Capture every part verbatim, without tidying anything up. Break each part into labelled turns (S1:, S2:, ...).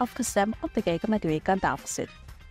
S1: afgestemd om te kijken met wie ik aan tafel zit.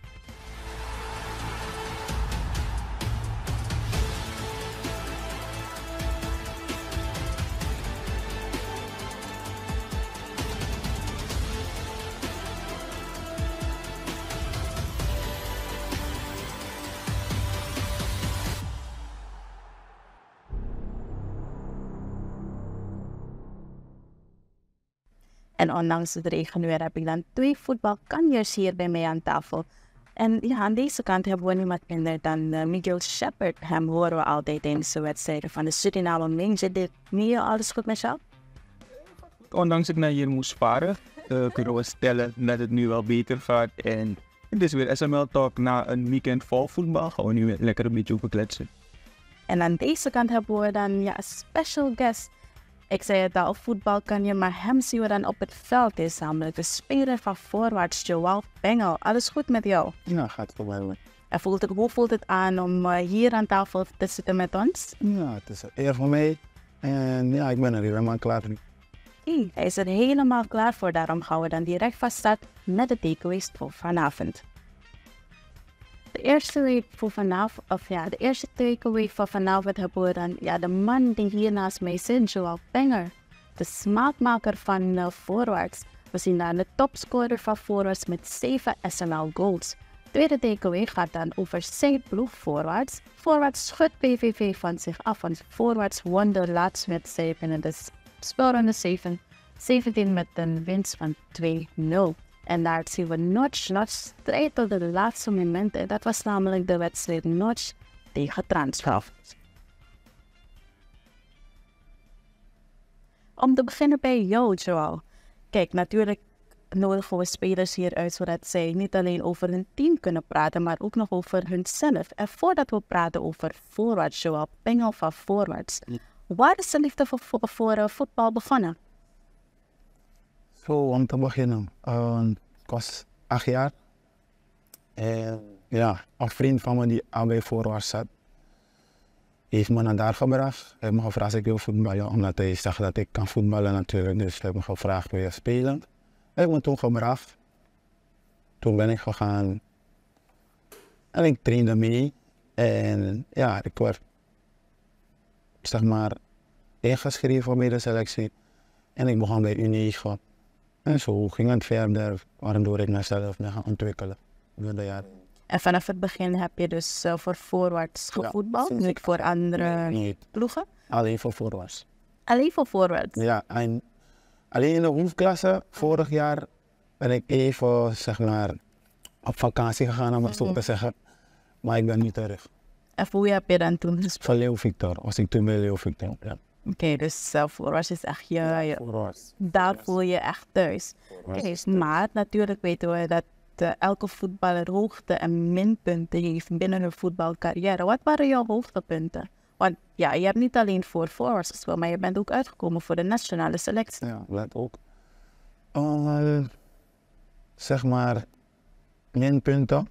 S1: En ondanks het regenweer heb ik dan twee voetbalkanjers hier bij mij aan tafel. En ja, aan deze kant hebben we niemand minder dan uh, Miguel Shepherd. Hem horen we altijd tijdens de wedstrijden van de Suriname Ming. Dit niet alles goed met jou?
S2: Ondanks ik naar hier moest sparen, uh, kunnen we stellen dat het nu wel beter gaat. En het is weer S M L Talk na een weekend vol voetbal. Gaan we nu weer lekker een beetje over kletsen.
S1: En aan deze kant hebben we dan ja, een special guest. Ik zei het al, voetbal kan je, maar hem zien we dan op het veld. Is namelijk de speler van voorwaarts, Joao Bengel. Alles goed met jou?
S3: Ja, gaat wel bij me.
S1: En voelt het, hoe voelt het aan om uh, hier aan tafel te zitten met ons?
S3: Ja, het is een eer voor mij. En ja, ik ben er helemaal klaar voor.
S1: Hey, hij is er helemaal klaar voor, daarom gaan we dan direct van start met de takeaways voor vanavond. De eerste week voor vanavond, of ja, de eerste takeaway van vanavond hebben we dan ja, de man die hier naast mij zit, Joao Bengel. De smaakmaker van uh, voorwaarts. We zien daar de topscorer van voorwaarts met zeven S M L goals. Tweede takeaway gaat dan over zijn ploeg voorwaarts. Voorwaarts schudt P V V van zich af, want voorwaarts won de laatste wedstrijd binnen de spelronde zeven, zeventien met een winst van twee nul. En daar zien we Notch, Notch strijd tot de laatste momenten. Dat was namelijk de wedstrijd Notch tegen Transvaal. Om te beginnen bij jou, Joao. Kijk, natuurlijk nodigen we spelers hier uit zodat zij niet alleen over hun team kunnen praten, maar ook nog over hunzelf. En voordat we praten over voorwaarts, Joao Bengel van voorwaarts. Waar is de liefde voor, voor, voor uh, voetbal begonnen?
S3: Zo, om te beginnen. Uh, ik was acht jaar. En ja, een vriend van me die al bij voorwaarts zat, heeft me naar daar gebracht. Hij heeft me gevraagd of ik wil voetballen, omdat hij zag dat ik kan voetballen natuurlijk. Dus hij heeft me gevraagd wil je spelen. Hij heeft me toen gebracht. Toen ben ik gegaan en ik trainde mee. En ja, ik werd zeg maar ingeschreven bij de selectie. En ik begon bij U negen. En zo ging het verder, waardoor ik mezelf ben gaan ontwikkelen door de jaren.
S1: En vanaf het begin heb je dus uh, voor voorwaarts gevoetbald, ja, niet voor andere
S3: nee,
S1: ploegen?
S3: Alleen voor voorwaarts.
S1: Alleen voor voorwaarts?
S3: Ja, en alleen in de hoofdklasse vorig jaar ben ik even zeg maar op vakantie gegaan, om het zo te zeggen. Maar ik ben nu terug.
S1: En hoe heb je dan toen gespeeld?
S3: Van Leeuw Victor, was ik toen bij Leeuw Victor, ja.
S1: Oké, okay, dus uh, voorwaarts is echt je, je
S3: voorwaarts.
S1: Daar voel je echt thuis. Okay, maar natuurlijk weten we dat uh, elke voetballer hoogte- en minpunten heeft binnen een voetbalcarrière. Wat waren jouw hoogtepunten? Want ja, je hebt niet alleen voor voorwaarts gespeeld, maar je bent ook uitgekomen voor de nationale selectie.
S3: Ja, dat ook. Uh, zeg maar, minpunten.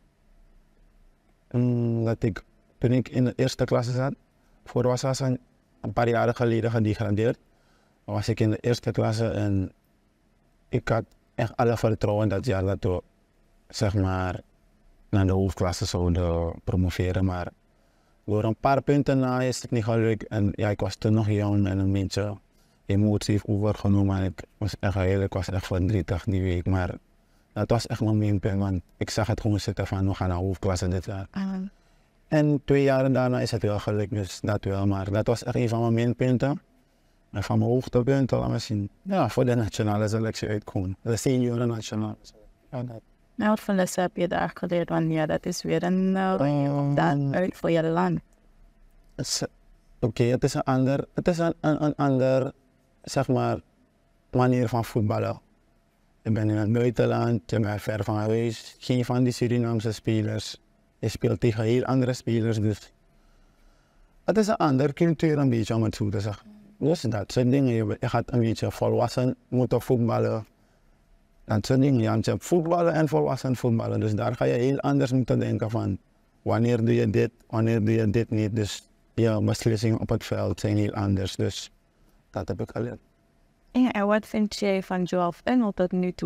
S3: Um, dat ik, toen ik in de eerste klasse zat, voorwaarts was een, een paar jaren geleden gedegradeerd. Dan was ik in de eerste klasse en ik had echt alle vertrouwen dat jaar dat we zeg maar naar de hoofdklasse zouden promoveren. Maar door een paar punten na is het niet gelukt. En ja, ik was toen nog jong en een beetje emotief overgenomen. En ik was echt heel, ik was echt verdrietig die week. Maar dat was echt mijn minpunt, want ik zag het gewoon zitten van we gaan naar hoofdklasse dit jaar. Uh. En twee jaren daarna is het wel gelukt, dus dat wel. Maar dat was echt een van mijn minpunten. En van mijn hoogtepunten, laten we zien. Ja, voor de nationale selectie uitkomen. De senioren nationale selectie. Ja, dat.
S1: Nou, wat voor lessen heb je daar geleerd? Want ja, dat is weer een uh, um, uit voor je land.
S3: Oké, okay, het is een ander, het is een, een, een ander, zeg maar, manier van voetballen. Je bent in het buitenland, je bent ver van huis, geen van die Surinaamse spelers. Je speelt tegen heel andere spelers, dus het is een andere cultuur een beetje om het zo te zeggen. Dus dat soort dingen, je, je gaat een beetje volwassen moeten voetballen. Dat soort dingen, ja, je hebt voetballen en volwassen voetballen, dus daar ga je heel anders moeten denken van wanneer doe je dit, wanneer doe je dit niet. Dus je beslissingen op het veld zijn heel anders, dus dat heb ik geleerd.
S1: Ja, en wat vind jij van Joao Bengel tot nu toe?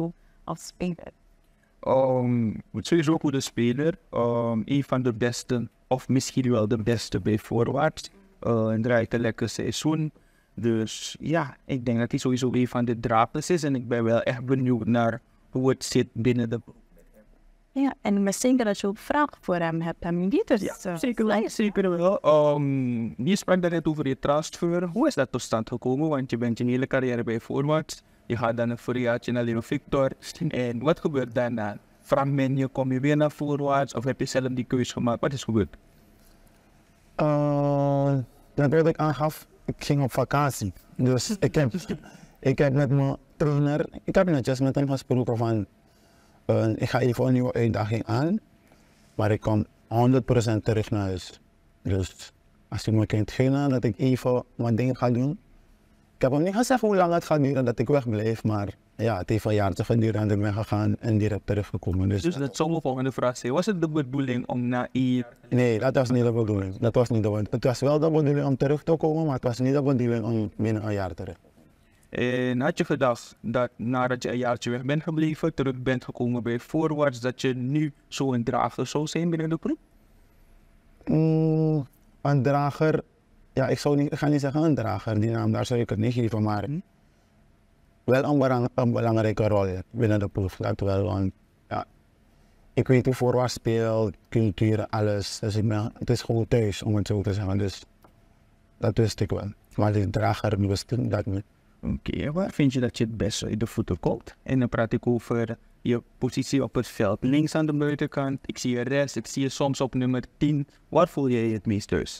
S1: als speler?
S2: Um, sowieso een goede speler. Um, een van de beste, of misschien wel de beste bij voorwaarts. Uh, en draait een lekker seizoen. Dus ja, ik denk dat hij sowieso een van de drapers is. En ik ben wel echt benieuwd naar hoe het zit binnen de ploeg.
S1: Ja, en misschien dat je ook vragen voor hem hebt. Hem niet, dus,
S2: Ja,
S1: uh,
S2: zeker wel. Zeker wel. Um, je sprak daarnet over je transfer. Hoe is dat tot stand gekomen? Want je bent je hele carrière bij voorwaarts. Je gaat dan een voorjaartje naar Leo Victor. En wat gebeurt daarna? Frank Menje, kom je weer naar voorwaarts? Of heb je zelf die keuze gemaakt? Wat is gebeurd?
S3: Uh, dat wat ik aangaf, ik ging op vakantie. Dus ik heb, ik heb met mijn trainer, ik heb netjes met hem gesproken van, uh, ik ga even een nieuwe uitdaging aan, maar ik kom honderd procent terug naar huis. Dus als je me kunt gunnen dat ik even wat dingen ga doen. Ik heb hem niet gezegd hoe lang het gaat duren dat ik wegblijf, maar ja, het heeft een jaartje geduurd en ik ben gegaan en direct teruggekomen. Dus,
S2: Dus dat zou mijn volgende vraag zijn. Was het de bedoeling om na één jaar...
S3: Nee, dat was niet de bedoeling. Dat was niet de bedoeling. Het was wel de bedoeling om terug te komen, maar het was niet de bedoeling om binnen een jaar terug.
S2: En had je gedacht dat nadat je een jaartje weg bent gebleven, terug bent gekomen bij voorwaarts, dat je nu zo'n drager zou zijn binnen de ploeg?
S3: Mm, een drager, ja, ik, zou niet, ik ga niet zeggen een drager, die naam daar zou ik het niet geven, maar wel een, belang, een belangrijke rol binnen de ploeg. Dat wel, want ja, ik weet hoe voorwaarts speelt, cultuur, alles. Dus ik ben, het is gewoon thuis, om het zo te zeggen. Dus dat wist ik wel. Maar die drager wist ik dat niet.
S2: Oké, okay, waar vind je dat je het beste in de voeten komt? En dan praat ik over je positie op het veld. Links aan de buitenkant, ik zie je rechts, ik zie je soms op nummer tien. Waar voel je je het meest thuis?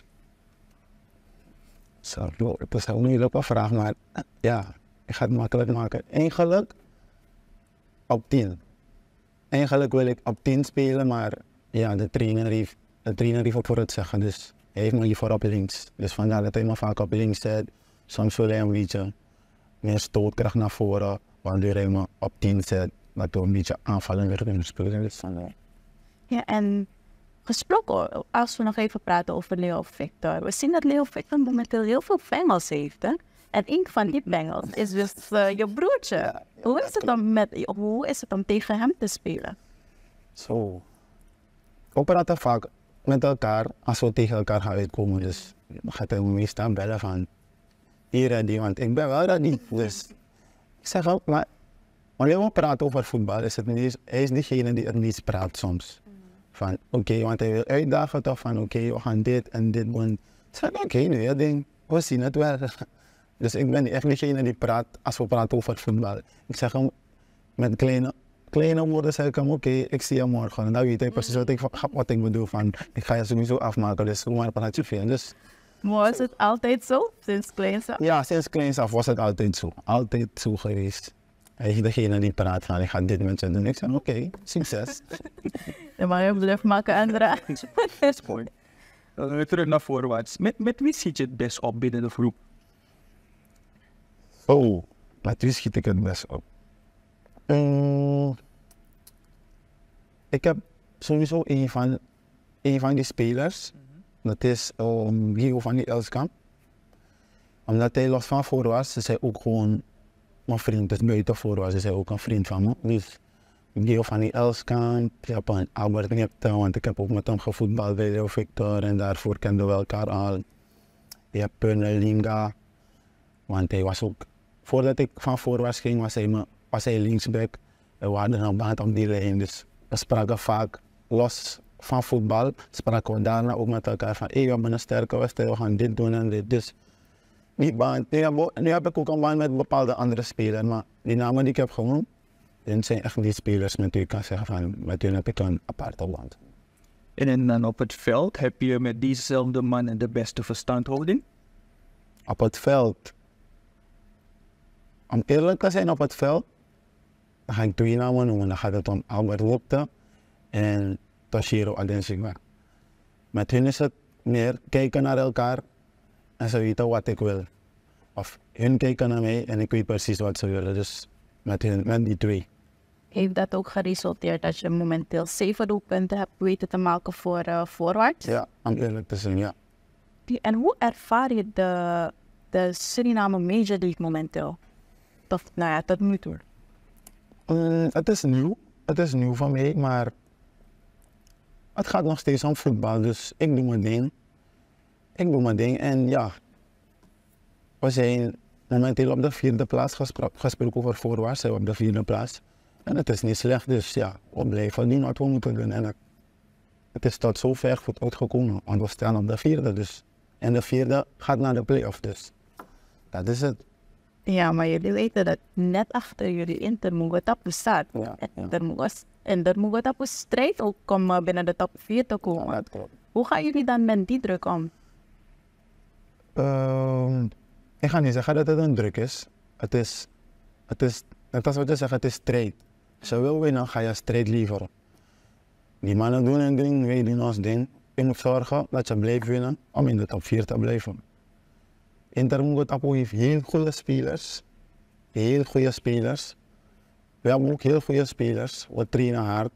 S3: Zo, het is een moeilijke vraag, maar ja, ik ga het makkelijk maken. Eigenlijk op tien. Eigenlijk wil ik op tien spelen, maar ja, de trainer heeft, de trainer heeft het voor het zeggen. Dus hij heeft me liever op links. Dus vandaar dat hij me vaak op links zet. Soms wil hij een beetje meer stootkracht naar voren, waardoor hij me op tien zet. Dat we een beetje aanvallen weer kunnen spelen. Dus vandaar.
S1: Ja, en gesproken, als we nog even praten over Leo Victor. We zien dat Leo Victor momenteel heel veel bengels heeft, hè? En een van die bengels is dus uh, je broertje. Ja, ja, hoe, is het dan met, hoe is het om tegen hem te spelen?
S3: Zo. We praten vaak met elkaar als we tegen elkaar gaan uitkomen. Dus dan gaat hij me meestal bellen van hier en die, want ik ben wel ready. Dus ik zeg ook, maar wanneer we praten over voetbal, is het niet, hij is diegene die er niets praat soms. Van oké, okay, want hij wil uitdagen toch van oké, okay, we gaan dit en dit doen. Ik zeg oké, okay, nu ja, ding, we zien het wel. Dus ik ben echt degene die praat als we praten over voetbal. Ik zeg hem met kleine, kleine woorden, zeg ik hem oké, okay, ik zie je morgen. En dan weet hij precies wat ik, wat ik bedoel van ik ga je sowieso afmaken, dus hoe maar praat je veel. Dus,
S1: was het altijd zo, sinds kleins af?
S3: Ja, sinds kleins af was het altijd zo. Altijd zo geweest. Hij is degene die praat van ik ga dit met je doen. Ik zeg oké, okay, succes.
S1: Dan mag je bluff maken en eruit.
S2: Dat is mooi. Uh, terug naar voorwaarts. Met, met wie schiet je het best op binnen de groep?
S3: Oh, met wie schiet ik het best op? Um, ik heb sowieso een van, een van die spelers. Mm-hmm. Dat is um, Guido van die Elskamp. Omdat hij los van voorwaarts is hij ook gewoon mijn vriend. Dus buiten voorwaarts is hij ook een vriend van me. Dus Guido van die Elskamp, je hebt een Albert Nipte, want ik heb ook met hem gevoetbald bij Leo Victor en daarvoor kenden we elkaar al. Je hebt Pernel Linga, want hij was ook, voordat ik van voorwaarts ging, was hij, me, was hij linksback. We hadden een band op die lijn, dus we spraken vaak los van voetbal, spraken we daarna ook met elkaar van, hé, hey, we hebben een sterke wedstrijd, we gaan dit doen en dit. Dus die band, nu heb, nu heb ik ook een band met bepaalde andere spelers, maar die namen die ik heb genoemd, dit zijn echt die spelers met wie ik kan zeggen van, met wie heb ik een aparte band.
S2: En dan op het veld, heb je met diezelfde mannen de beste verstandhouding?
S3: Op het veld, om eerlijk te zijn op het veld, dan ga ik twee namen noemen. Dan gaat het om Albert Lopte en Toshiro Adensigwa. Met hun is het meer kijken naar elkaar en ze weten wat ik wil. Of hun kijken naar mij en ik weet precies wat ze willen. Dus met, hun, met die twee.
S1: Heeft dat ook geresulteerd dat je momenteel zeven doelpunten hebt weten te maken voor uh, voorwaarts?
S3: Ja, om eerlijk te zijn, ja.
S1: En hoe ervaar je de, de Suriname Major League momenteel? Tot, nou ja, tot nu toe.
S3: Mm, het is nieuw. Het is nieuw van mij, maar het gaat nog steeds om voetbal. Dus ik doe mijn ding. Ik doe mijn ding en ja, we zijn momenteel op de vierde plaats, gespro- gesproken over voorwaarts, zijn we op de vierde plaats. En het is niet slecht, dus ja, we blijven doen wat we moeten doen. En het, het is tot zover goed uitgekomen, want we staan op de vierde dus. En de vierde gaat naar de play-off, dus dat is het.
S1: Ja, maar jullie weten dat net achter jullie Inter Mugotapu staat.
S3: Ja,
S1: En
S3: ja.
S1: er moet- En er Mugotapu strijd ook om eh, binnen de top vier te komen.
S3: Ja, dat klopt.
S1: Hoe gaan jullie dan met die druk om?
S3: Ehm, ik ga niet zeggen dat het een druk is. Het is, het is, net als wat je zegt, het is strijd. Als je wil winnen, ga je strijd leveren. Die mannen doen hun ding, wij doen ons ding. Je moet zorgen dat je blijft winnen om in de top vier te blijven. Inter Mugotapu heeft heel goede spelers. Heel goede spelers. We hebben ook heel goede spelers. We trainen hard.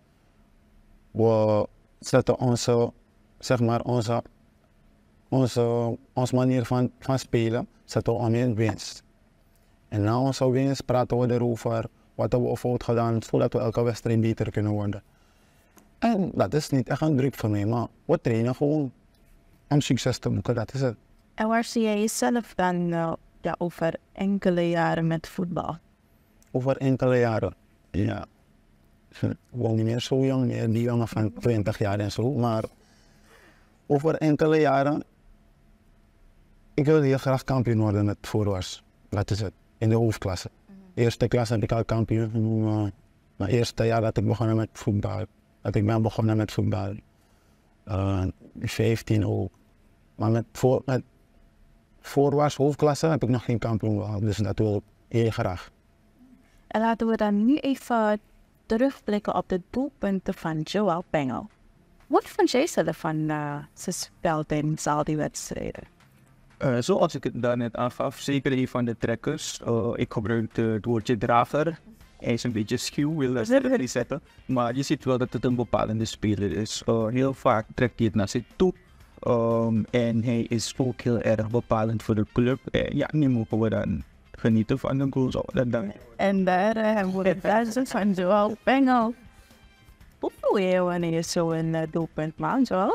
S3: We zetten onze, zeg maar, onze, onze, onze manier van, van spelen zetten we om in winst. En na onze winst praten we erover wat hebben we fout gedaan, zodat we elke wedstrijd beter kunnen worden. En dat is niet echt een druk voor mij, maar we trainen gewoon om succes te boeken, dat is het.
S1: En waar zie jij jezelf dan eh, ja, over enkele jaren met voetbal?
S3: Over enkele jaren, ja. Ik woon niet meer zo jong meer, die jongen van twintig jaar en zo, maar over enkele jaren, ik wil heel graag kampioen worden met voorwaarts. Dat is het, in de hoofdklasse. Eerste klas heb ik al kampioen genoemd. Mijn eerste jaar dat ik begonnen met voetbal. Dat ik ben begonnen met voetbal. Uh, vijftien ook. Maar met, voor, met voorwaarts hoofdklasse heb ik nog geen kampioen gehad. Dus dat wil ik heel graag.
S1: En laten we dan nu even terugblikken op de doelpunten van Joao Pengel. Wat vond jij zelf van uh, zijn spel tijdens al die wedstrijden?
S2: Uh, zoals ik het daarnet aangaf, zeker een van de trekkers. Uh, ik gebruikte het woordje draver. Hij is een beetje schuw, wil dat zelf niet zetten. Maar je ziet wel dat het een bepalende speler is. Uh, heel vaak trekt hij het naar zich toe. Um, en hij is ook heel erg bepalend voor de club. Uh, ja, nu mogen we dan genieten van de goals. Oh, dat dank.
S1: En daar uh, hebben we het duizend van Joao Pengel. Hoe voel je je wanneer je zo een uh, doelpunt maakt, Joao?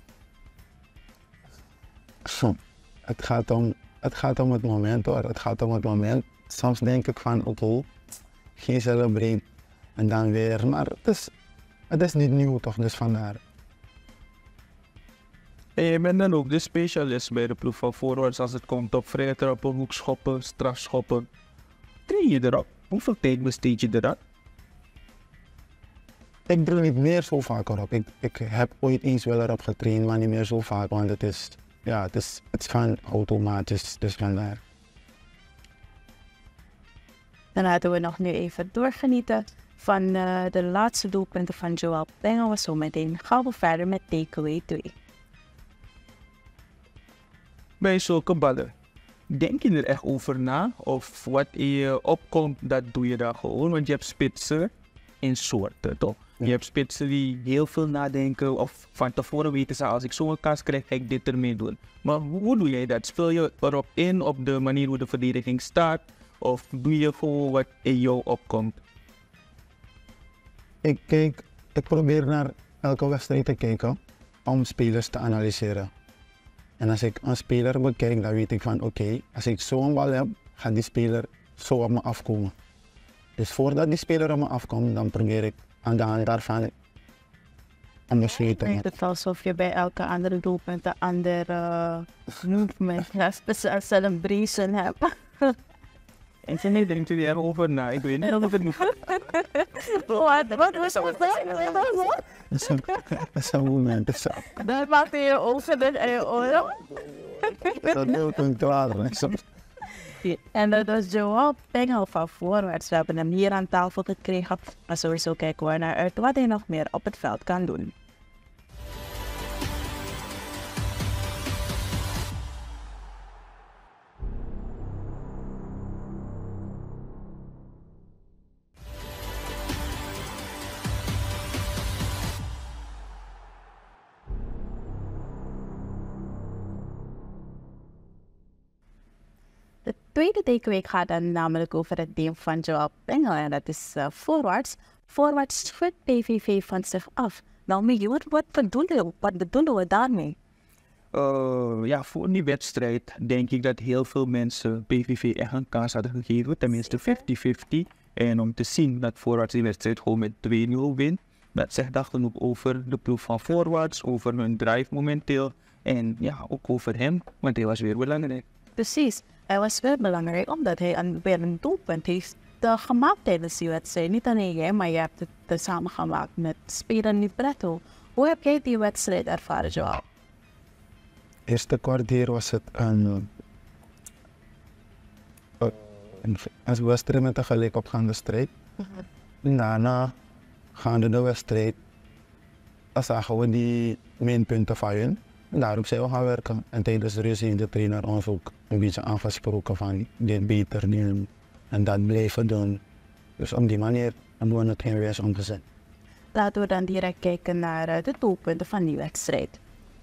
S3: Zo. Het gaat, om, het gaat om het moment hoor, het gaat om het moment. Soms denk ik van oké, okay, geen celebrate en dan weer, maar het is, het is niet nieuw toch, dus vandaar.
S2: En je bent dan ook de specialist bij de ploeg van voorwaarts als het komt op vrije trappen, hoekschoppen, strafschoppen. Train je erop? Hoeveel tijd besteed je eraan?
S3: Ik doe niet meer zo vaak erop. Ik, ik heb ooit eens wel erop getraind, maar niet meer zo vaak, want het is, ja, het is, het is van automatisch, dus vandaar.
S1: Dan laten we nog nu even doorgenieten van uh, de laatste doelpunten van Joao Pengel. Zo meteen gaan we verder met takeaway twee.
S2: Bij zulke ballen, denk je er echt over na? Of wat in je opkomt, dat doe je dan gewoon? Want je hebt spitsen in soorten, toch?
S3: Ja.
S2: Je hebt spitsen die heel veel nadenken of van tevoren weten ze, als ik zo'n kans krijg, ga ik dit ermee doen. Maar hoe doe jij dat? Speel je erop in, op de manier hoe de verdediging staat? Of doe je gewoon wat in jou opkomt?
S3: Ik kijk, ik probeer naar elke wedstrijd te kijken om spelers te analyseren. En als ik een speler bekijk, dan weet ik van oké, okay, als ik zo'n bal heb, gaat die speler zo op me afkomen. Dus voordat die speler op me afkomt, dan probeer ik aan de hand daarvan een besluit te
S1: Het lijkt
S3: maken.
S1: het alsof je bij elke andere doelpunt een ander uh, movement, ja, speciaal celebration hebt.
S2: En ze nee, denkt u er over na? Ik weet niet of het moet.
S1: Wat, wat was dat?
S3: Dat is een- dat is een moment, dat is een-
S1: Dat maakt in je ogen en je oren.
S3: dat is heel punctueel, hè, soms.
S1: En dat was Joao Pengel van voorwaarts. We hebben hem hier aan tafel gekregen. Maar sowieso kijken we naar uit wat hij nog meer op het veld kan doen. De tweede takeaway gaat dan namelijk over het team van Joao Pengel en dat is uh, voorwaarts. Voorwaarts schudt P V V van zich af. Nou, Miggy, wat, wat, bedoelen, wat bedoelen we daarmee?
S2: Uh, ja, voor die wedstrijd denk ik dat heel veel mensen P V V echt een kans hadden gegeven, tenminste vijftig vijftig. En om te zien dat Voorwaarts die wedstrijd gewoon met twee nul wint, dat zegt dachten ook over de ploeg van Voorwaarts, over hun drive momenteel en ja, ook over hem, want hij was weer belangrijk.
S1: Precies, hij was wel belangrijk omdat hij een, weer een doelpunt heeft uh, gemaakt tijdens die wedstrijd. Niet alleen jij, maar je hebt het uh, samen gemaakt met speler Libretto. Hoe heb jij die wedstrijd ervaren, Joao?
S3: Eerste kwartier was het een, uh, een, een wedstrijd met een gelijk opgaande strijd. Mm-hmm. Daarna, gaande de wedstrijd, dan zagen we die minpunten van hun. En daarop zijn we gaan werken. En tijdens de ruzie heeft de trainer ons ook een beetje aangesproken van dit beter doen en dat blijven doen. Dus op die manier hebben we het geen wees omgezet.
S1: Laten we dan direct kijken naar uh, de doelpunten van die wedstrijd.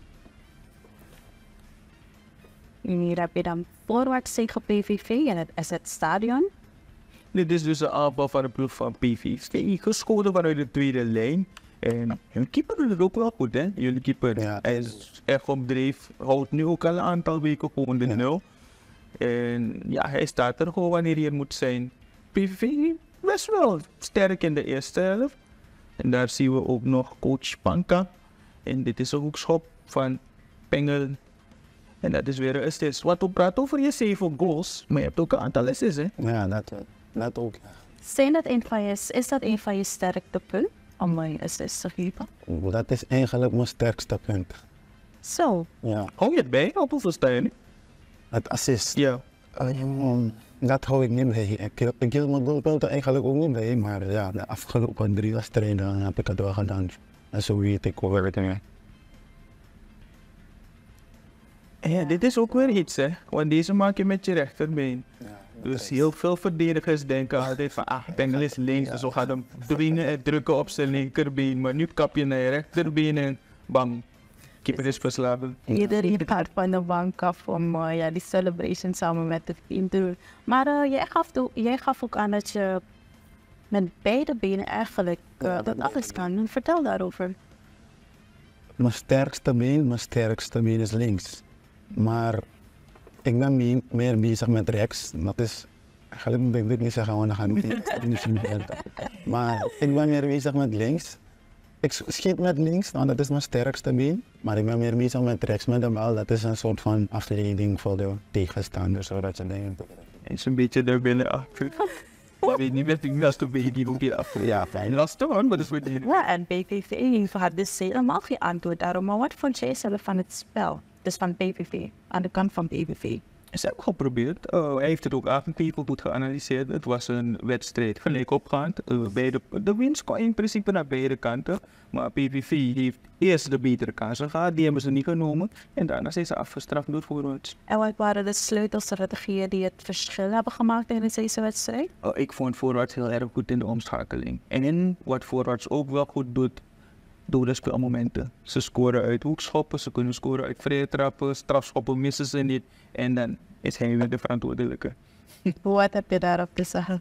S1: En hier heb je dan Voorwaarts tegen P V V in het S Z-stadion.
S2: Dit is dus de aanval van de ploeg van P V V, geschoten vanuit de tweede lijn. En hun keeper doet het ook wel goed, hè? Jullie keeper, ja, hij is echt op dreef, houdt nu ook al een aantal weken gewoon de nul. Ja. En ja, hij staat er gewoon wanneer hij er moet zijn. P V V best wel sterk in de eerste helft. En daar zien we ook nog coach Panka. En dit is een hoekschop van Pengel. En dat is weer een assist. Wat we praten over je zeven goals, maar je hebt ook een aantal assists, hè?
S3: Ja, dat, dat ook.
S1: Zijn dat een van je, is dat een van je sterkste punten om een assist te geven?
S3: Dat is eigenlijk mijn sterkste punt.
S1: Zo.
S3: Ja.
S2: Hou je het bij? Op hoeveel sta je nu?
S3: Het assist?
S2: Ja.
S3: Um, dat hou ik niet bij. Ik, ik hield mijn doelpunten eigenlijk ook niet bij, maar ja, de afgelopen drie wedstrijden heb ik het wel gedaan. En zo weet ik over het weer.
S2: Ja, dit is ook weer iets, hè? Want deze maak je met je rechterbeen. Ja, dus heel veel verdedigers denken altijd van, ah, Pengel is links, ja. Dus we gaan hem dwingen en drukken op zijn linkerbeen. Maar nu kap je naar je rechterbeen en bam, keeper is verslagen.
S1: Iedereen gaat van de bank af om uh, ja, die celebration samen met het team te doen. Maar uh, jij, gaf to, jij gaf ook aan dat je met beide benen eigenlijk uh, ja, dat alles kan. Vertel daarover.
S3: Mijn sterkste been, mijn sterkste been is links. Maar ik ben meer, meer bezig met rechts. Dat is, eigenlijk moet ik dit niet zeggen, want dan ga ik niet in Maar ik ben meer bezig met links. Ik schiet met links, nou, dat is mijn sterkste been. Maar ik ben meer bezig met rechts met de bal. Dat is een soort van afleiding voor de tegenstander, zodat je denkt.
S2: Het is een beetje daar binnen achter. Ik weet niet met die naast been die ook hier achter. Ja, fijn lastig hoor, maar dat is goed.
S1: Ja, en P V V had dus helemaal geen antwoord daarom. Maar wat vond jij zelf van het spel? Dus van P V V, aan de kant van P V V.
S2: Ze hebben geprobeerd. Uh, hij heeft het ook aangegeven, goed geanalyseerd. Het was een wedstrijd gelijk opgaand. Uh, beide, de winst kwam in principe naar beide kanten. Maar P V V heeft eerst de betere kansen gehad. Die hebben ze niet genomen. En daarna zijn ze afgestraft door Voorwaarts.
S1: En wat waren de sleutelstrategieën die het verschil hebben gemaakt tijdens deze wedstrijd?
S2: Uh, ik vond Voorwaarts heel erg goed in de omschakeling. En in wat Voorwaarts ook wel goed doet, door de spelmomenten. Ze scoren uit hoekschoppen, ze kunnen scoren uit vrije trappen, strafschoppen missen ze niet. En dan is hij weer de verantwoordelijke.
S1: Wat heb je daarop te zeggen?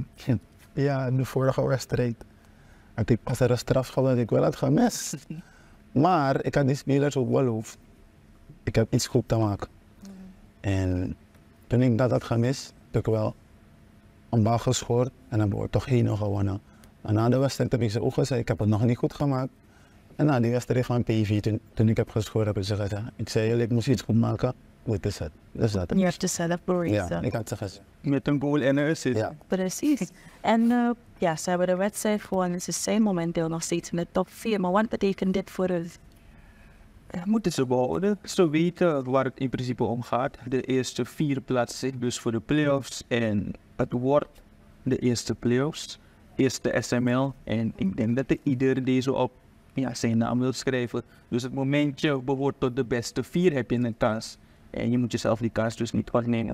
S3: Ja, in de vorige wedstrijd had ik pas er een strafschop dat ik wel had gemist. Maar ik had die spelers ook wel hoofd. Ik heb iets goed te maken. Mm. En toen ik dat had gemist, heb ik wel een bal gescoord en dan wordt toch één nog gewonnen. En na de wedstrijd heb ik ze ook gezegd, ik heb het nog niet goed gemaakt. En na die wedstrijd van P V V, toen, toen ik heb gescoord, heb ik ze gezegd, ik zei jullie, ik moest iets goed maken, dit is het. Dus dat.
S1: Je hebt de celebrate.
S3: Ja, ik had ze gezegd.
S2: Met een goal en een assist.
S3: Ja.
S1: Precies. En uh, ja, ze hebben de wedstrijd gewonnen en ze zijn momenteel nog steeds in de top vier. Maar wat betekent dit voor u?
S2: Ja, moeten ze behouden. Ze weten waar het in principe om gaat. De eerste vier plaatsen dus voor de playoffs en het wordt de eerste playoffs. Eerste S M L en ik denk dat de ieder deze op ja, zijn naam wil schrijven. Dus het moment je behoort tot de beste vier heb je een kans. En je moet jezelf die kans dus niet ontnemen.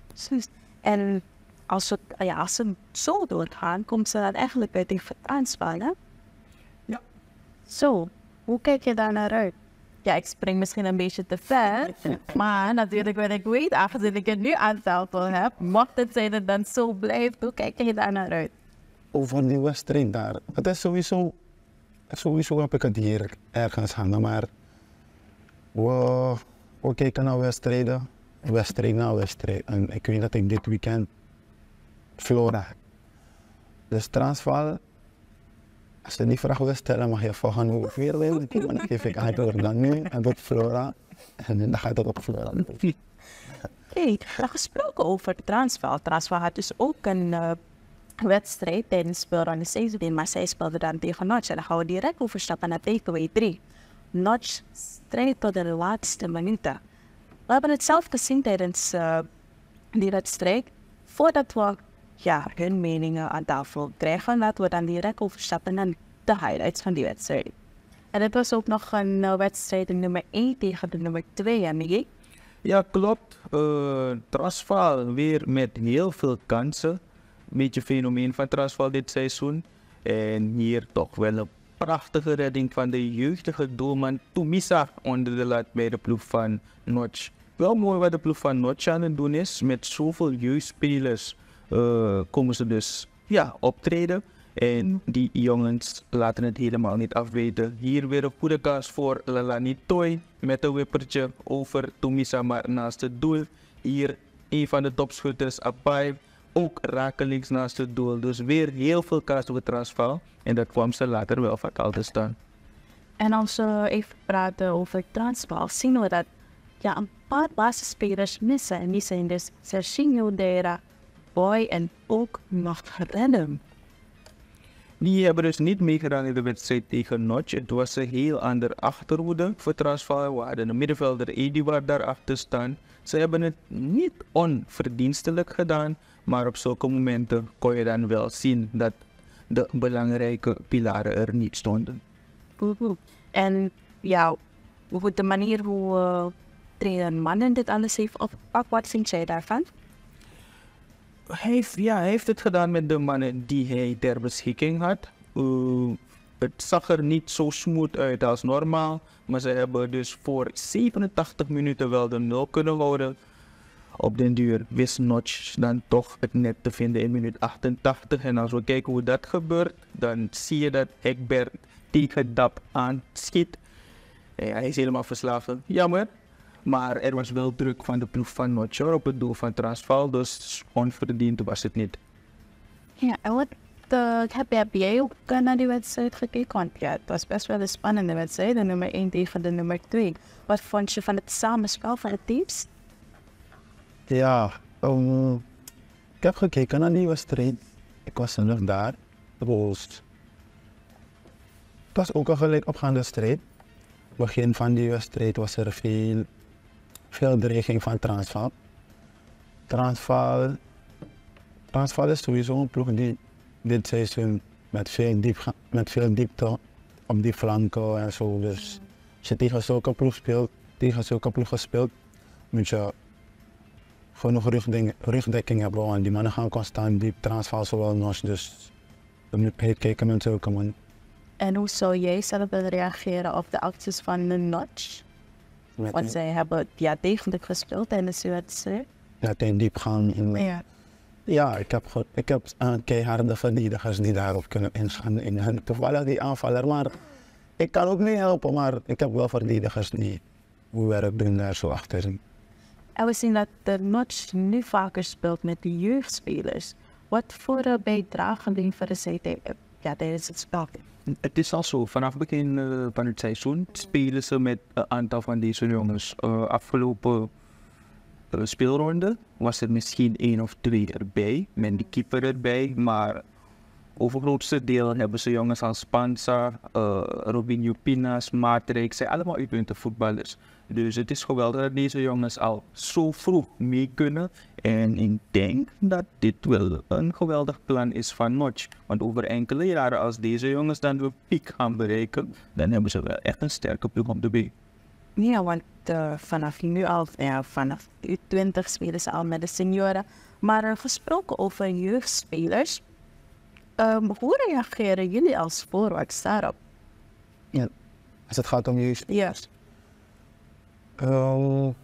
S1: En als ze, ja, als ze zo doorgaan, komt ze dan eigenlijk uit die aanspannen?
S2: Ja.
S1: Zo, hoe kijk je daar naar uit? ja, ik spring misschien een beetje te ver. Maar natuurlijk wat ik weet, aangezien ik het nu aan tafel heb, mocht het zijn dat het dan zo blijft, hoe kijk je daar naar uit?
S3: Over die wedstrijd daar. Het is sowieso, sowieso heb ik het hier ergens hangen, maar we, we kijken naar wedstrijden, wedstrijd na wedstrijd. En ik weet dat ik dit weekend Flora heb. Dus Transvaal, als je die vraag wil stellen, mag je volgen hoeveel wil ik, maar dan geef ik antwoord dan nu en tot Flora. En dan gaat het op Flora.
S1: Hey, maar gesproken over Transvaal. Transvaal had dus ook een uh, wedstrijd tijdens speelronde zeventien, maar zij speelde dan tegen Notch. En dan gaan we direct overstappen naar takeaway drie. Notch strijdt tot de laatste minuten. We hebben het zelf gezien tijdens uh, die wedstrijd. Voordat we ja, hun meningen aan tafel krijgen, laten we dan direct overstappen naar de highlights van die wedstrijd. En het was ook nog een uh, wedstrijd de nummer één tegen de nummer twee, en Miguel.
S2: Ja, klopt. Uh, Transvaal weer met heel veel kansen. Een beetje fenomeen van Transvaal dit seizoen. En hier toch wel een prachtige redding van de jeugdige doelman Tumisa onder de lat bij de ploeg van Notch. Wel mooi wat de ploeg van Notch aan het doen is. Met zoveel jeugdspelers uh, komen ze dus ja, optreden. En die jongens laten het helemaal niet afweten. Hier weer een goede kans voor Lalani Toy met een wippertje over Tumisa maar naast het doel. Hier een van de topschutters, Apai, ook rakelings naast het doel. Dus weer heel veel kans voor Transvaal. En dat kwam ze later wel fataal te staan.
S1: En als we even praten over Transvaal, zien we dat ja, een paar basisspelers missen. En die zijn dus Serginho Deira, Boy en ook nog Redem.
S2: Die hebben dus niet meegedaan in de wedstrijd tegen Notch. Het was een heel ander achterhoede voor Transvaal. We hadden een middenvelder Eduard daarachter staan. Ze hebben het niet onverdienstelijk gedaan, maar op zulke momenten kon je dan wel zien dat de belangrijke pilaren er niet stonden.
S1: En ja, de manier hoe uh, trainer Mannen dit alles heeft opgepakt, wat vind jij daarvan?
S2: Hij heeft, ja, hij heeft het gedaan met de mannen die hij ter beschikking had. Uh, het zag er niet zo smooth uit als normaal, maar ze hebben dus voor zevenentachtig minuten wel de nul kunnen houden. Op den duur wist Notch dan toch het net te vinden in minuut achtentachtig. En als we kijken hoe dat gebeurt, dan zie je dat Hekbert tegen Dap aanschiet. Ja, hij is helemaal verslaafd. Jammer. Maar er was wel druk van de ploeg van Notch op het doel van Transvaal, dus onverdiend was het niet.
S1: Ja, en wat uh, heb, heb jij ook uh, naar die wedstrijd gekeken? Want ja, het was best wel een spannende wedstrijd, de nummer één tegen de nummer twee. Wat vond je van het samenspel van de teams?
S3: Ja, um, ik heb gekeken naar die wedstrijd. Ik was zelf daar. Dus het was ook een gelijk opgaande strijd. Begin van die wedstrijd was er veel, veel dreiging van Transvaal. Transvaal, Transvaal is sowieso een ploeg die dit seizoen met veel, diep, met veel diepte op die flanken en zo. Dus als je tegen zulke ploeg speelt, tegen zulke ploegen speelt, moet je genoeg rugdekking, rugdekking hebben. Want die mannen gaan constant diep, Transvaal zowel Notch, dus je moet kijken met zulke mannen.
S1: En hoe zou jij zelf willen reageren op de acties van de Notch?
S3: Met
S1: Want zij hebben ja, degelijk gespeeld tijdens de wedstrijd.
S3: Dat in diep gaan. In,
S1: Ja.
S3: ja, ik heb, ge- ik heb uh, keiharde verdedigers die daarop kunnen ingaan. In hun toevallig die aanvaller, maar ik kan ook niet helpen. Maar ik heb wel verdedigers die hoe werk doen daar zo achterin.
S1: En we zien dat de Notch nu vaker speelt met de jeugdspelers. Wat voor uh, bijdrage leveren zij tegen- ja, tijdens het spel?
S2: Het is al zo, vanaf het begin uh, van het seizoen spelen ze met een aantal van deze jongens. Uh, afgelopen uh, speelronde was er misschien één of twee erbij, met die keeper erbij, maar overgrootste deel hebben ze jongens als Panza, uh, Robinho Pinas, Matrix, zijn allemaal uitmuntende voetballers. Dus het is geweldig dat deze jongens al zo vroeg mee kunnen. En ik denk dat dit wel een geweldig plan is van Notch. Want over enkele jaren, als deze jongens dan de piek gaan bereiken, dan hebben ze wel echt een sterke ploeg op de been.
S1: Ja, want uh, vanaf nu al, ja, vanaf U twintig spelen ze al met de senioren. Maar uh, gesproken over jeugdspelers, um, hoe reageren jullie als forwards daarop?
S3: Ja. Als het gaat om jeugd,
S1: Ja.
S3: Um,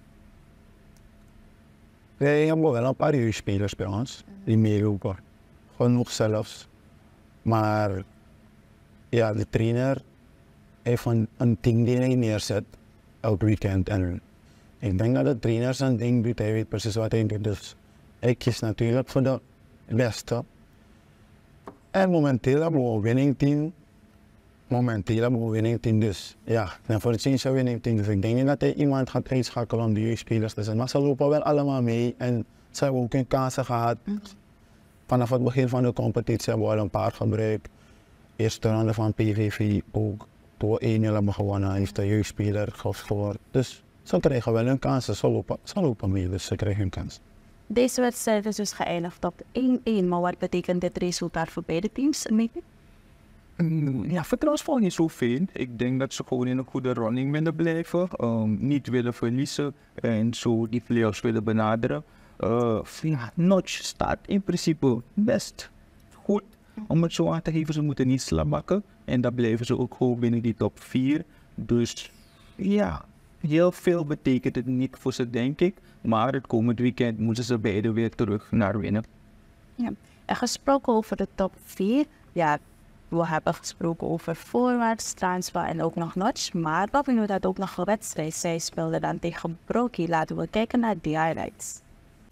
S3: wij hebben wel een paar jeugdspelers bij ons die meelopen. Genoeg zelfs. Maar ja, de trainer heeft een, een team die hij neerzet elk weekend. En ik denk dat de trainer zijn ding doet, hij weet precies wat hij doet. Dus ik kies natuurlijk voor de beste. En momenteel hebben we een winning team. Momenteel hebben we een winning team, dus ja, en voor het change een winning team. Dus ik denk niet dat hij iemand gaat inschakelen om de jeugdspelers te zijn. Maar ze lopen wel allemaal mee en ze hebben ook hun kansen gehad. Vanaf het begin van de competitie hebben we al een paar gebruikt. Eerste ronde van P V V ook. Toen we één nul hebben gewonnen, heeft de jeugdspeler gescoord. Dus ze krijgen wel hun kansen, ze lopen, ze lopen mee, dus ze krijgen hun kans.
S1: Deze wedstrijd is dus geëindigd op één-één, maar wat betekent dit resultaat voor beide teams?
S2: Ja, vertrouwensvol niet zoveel. Ik denk dat ze gewoon in een goede running willen blijven, um, niet willen verliezen en zo die playoffs willen benaderen. Uh, ja, Notch staat in principe best goed. Om het zo aan te geven, ze moeten niet slamakken en dan blijven ze ook gewoon binnen die top vier. Dus ja, heel veel betekent het niet voor ze, denk ik. Maar het komend weekend moeten ze beide weer terug naar winnen.
S1: Ja. En gesproken over de top vier, ja, we hebben gesproken over Voorwaarts, Transvaal en ook nog Notch. Maar Robin had ook nog een wedstrijd. Zij speelden dan tegen Brokkie. Laten we kijken naar die highlights.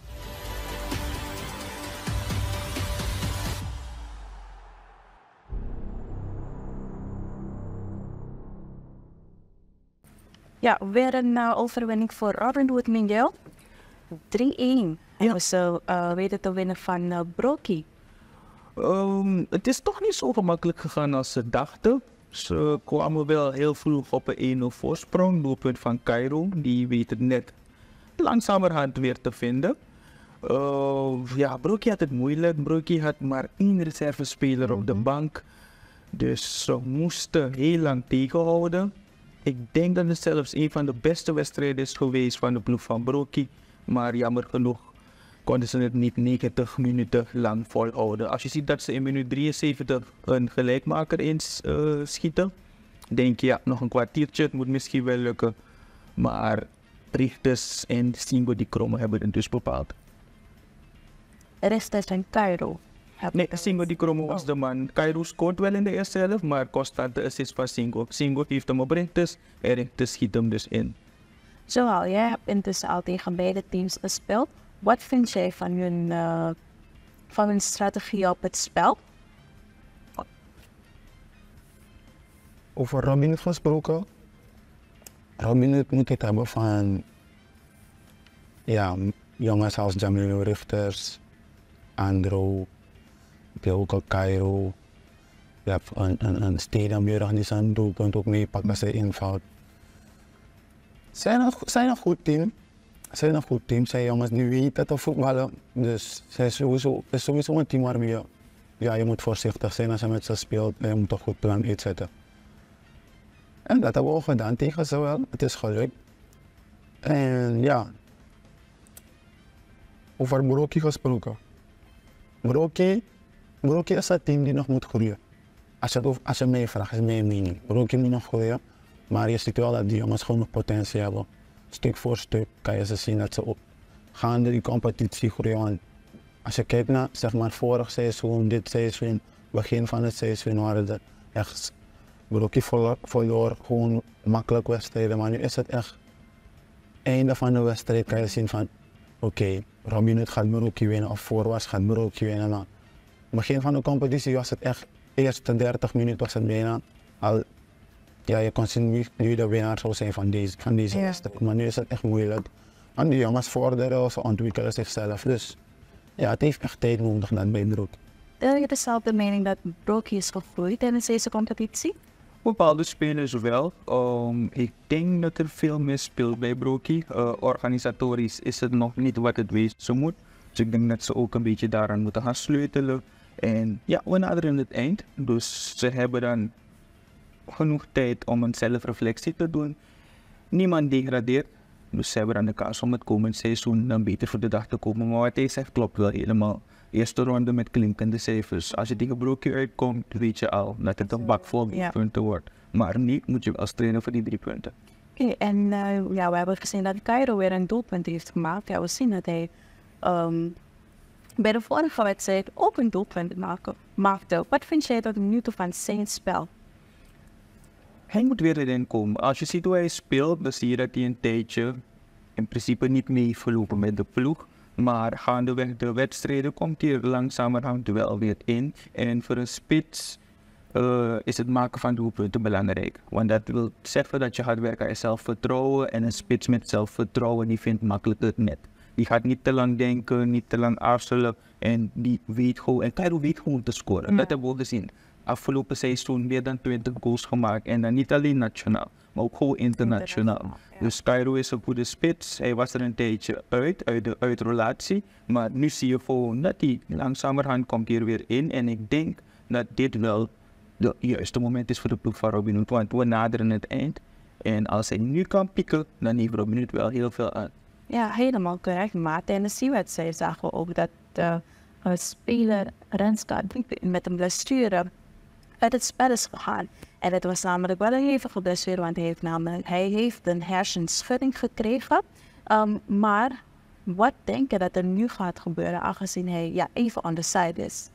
S1: Ja, weer een uh, overwinning voor Robin Hood Miguel. drie-één.
S2: Ja.
S1: En ze uh, weten te winnen van uh, Brokkie.
S2: Um, het is toch niet zo gemakkelijk gegaan als ze dachten. Ze kwamen wel heel vroeg op een één nul voorsprong. Doelpunt van Cairo. Die weet het net langzamerhand weer te vinden. Uh, ja, Brokkie had het moeilijk. Brokkie had maar één reservespeler op de bank. Dus ze moesten heel lang tegenhouden. Ik denk dat het zelfs een van de beste wedstrijden is geweest van de ploeg van Brokkie. Maar jammer genoeg konden ze het niet negentig minuten lang volhouden. Als je ziet dat ze in minuut drieënzeventig een gelijkmaker inschieten, uh, denk je ja, nog een kwartiertje, het moet misschien wel lukken. Maar Richters en Singo die Kromme hebben het dus bepaald.
S1: Richters en Cairo.
S2: Nee, Singo die Kromme was de man. Cairo scoort wel in de eerste helft, maar constant de assist van Singo. Singo heeft hem op Richters en Richters schiet hem dus in.
S1: Joël, jij hebt intussen al tegen beide teams gespeeld. Wat vind jij van hun, uh, van hun strategie op het spel?
S3: Over Robin Hood gesproken. Robin Hood moet het hebben van ja, jongens als Jamil Richters, Andro, je hebt ook al Cairo. Je hebt een, een, een Stedenburg die zijn doelpunt ook meepakt als hij invalt. Ze zijn een, zijn een goed team. Ze zijn een goed team, zijn jongens die weten te voetballen. Dus het is sowieso, is sowieso een team waarmee je, ja, je moet voorzichtig zijn als je met ze speelt en je moet een goed plan uitzetten. En dat hebben we ook gedaan tegen ze wel, het is gelukt. En ja, over Brokkie gesproken. Brokkie, Brokkie is een team die nog moet groeien. Als je, het, als je mij vraagt, is mijn mening. Brokkie moet nog groeien, maar je ziet wel dat die jongens gewoon nog potentie hebben. Stuk voor stuk kan je ze zien dat ze op gaande die competitie groeien. Want als je kijkt naar zeg maar vorig seizoen, dit seizoen, begin van het seizoen waren er echt Brokkie verloor, verloor gewoon makkelijk wedstrijden. Maar nu is het echt einde van de wedstrijd kan je zien van oké, okay, Robin Hood gaat Brokkie winnen of Voorwaarts gaat Brokkie winnen. Nou, begin van de competitie was het echt, de eerste dertig minuten was het bijna al. Ja, je kon zien wie, wie de winnaar zou zijn van deze, van deze ja. wedstrijd. Maar nu is het echt moeilijk. Want die jongens vorderen, ze ontwikkelen zichzelf. Dus ja, het heeft echt tijd nodig dat bij Brokkie.
S1: Deel je dezelfde mening dat Brokkie is gegroeid tijdens deze competitie?
S2: Bepaalde spelers wel. Um, ik denk dat er veel meer speelt bij Brokkie. Uh, organisatorisch is het nog niet wat het wezen moet. Dus ik denk dat ze ook een beetje daaraan moeten gaan sleutelen. En ja, we naderen het eind. Dus ze hebben dan genoeg tijd om een zelfreflectie te doen. Niemand degradeert. Dus ze hebben dan de kans om het komend seizoen dan beter voor de dag te komen. Maar wat hij zegt klopt wel helemaal. Eerste ronde met klinkende cijfers. Als je tegen Brokkie uitkomt, weet je al dat het een bak vol ja. punten wordt. Maar nu moet je wel trainen voor die drie punten.
S1: Okay, en uh, ja, we hebben gezien dat Cairo weer een doelpunt heeft gemaakt. Ja, we zien dat hij um, bij de vorige wedstrijd ook een doelpunt maken, maakte. Wat vind jij tot nu toe van zijn spel?
S2: Hij moet weer erin komen. Als je ziet hoe hij speelt, dan zie je dat hij een tijdje in principe niet mee heeft gelopen met de ploeg. Maar gaandeweg de wedstrijden komt hij er langzamerhand wel weer in. En voor een spits uh, is het maken van doelpunten belangrijk. Want dat wil zeggen dat je gaat werken aan zelfvertrouwen. En een spits met zelfvertrouwen die vindt makkelijk het net. Die gaat niet te lang denken, niet te lang aarzelen. En die weet gewoon, en Cairo weet gewoon te scoren. Ja. Dat hebben we gezien. Afgelopen seizoen meer dan twintig goals gemaakt. En dan niet alleen nationaal, maar ook gewoon internationaal. internationaal ja. Dus Cairo is een goede spits. Hij was er een tijdje uit, uit de uitrelatie. Maar nu zie je gewoon dat hij langzamerhand komt hier weer in. En ik denk dat dit wel het juiste moment is voor de ploeg van Robin Hood. Want we naderen het eind. En als hij nu kan pieken, dan heeft Robin Hood wel heel veel aan.
S1: Ja, helemaal correct. Maar tijdens die wedstrijd zagen we ook dat de uh, speler Renska met een blessure uit het spel is gegaan. En het was namelijk wel een hevige blessure, want hij heeft, namelijk, hij heeft een hersenschudding gekregen. Um, maar wat denk je dat er nu gaat gebeuren, aangezien hij ja, even on the side is?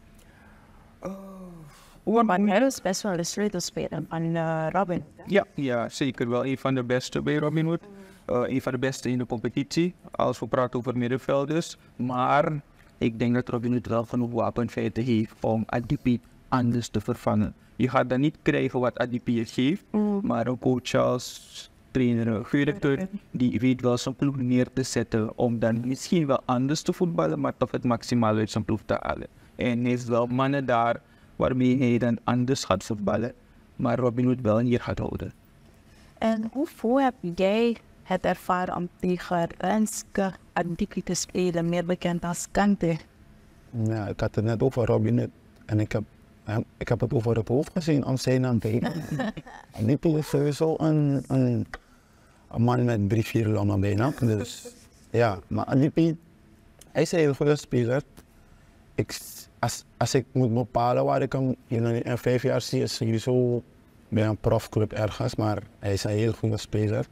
S1: Oh, maar hij is best wel een sleutelspeler van uh, Robin.
S2: Ja, ja, zeker wel. Een van de beste bij Robin Hood. Uh, een van de beste in de competitie, als we praten over middenvelders. Maar ik denk dat Robin Hood wel genoeg wapenfeiten heeft om Adipi anders te vervangen. Je gaat dan niet krijgen wat Adipi je geeft, mm. maar een coach als trainer, directeur, die weet wel zijn ploeg neer te zetten om dan misschien wel anders te voetballen, maar toch het maximaal uit zijn ploeg te halen. En hij heeft wel mannen daar waarmee hij dan anders gaat voetballen, maar Robin Hood wel hier gaat houden.
S1: En hoeveel heb jij het ervaren om tegen Renske Adipi te spelen, meer bekend als Kante?
S3: Ja, ik had het net over Robin Hood en ik heb, ik heb het over het hoofd gezien om zijn naam te heten. Adipi is sowieso een, een, een man met drie, vier lommen bijna. Dus ja, maar Adipi, hij is een heel goede speler. Ik, als, als ik moet bepalen waar ik hem in, in vijf jaar zie, is sowieso bij een profclub ergens, maar hij is een heel goede speler.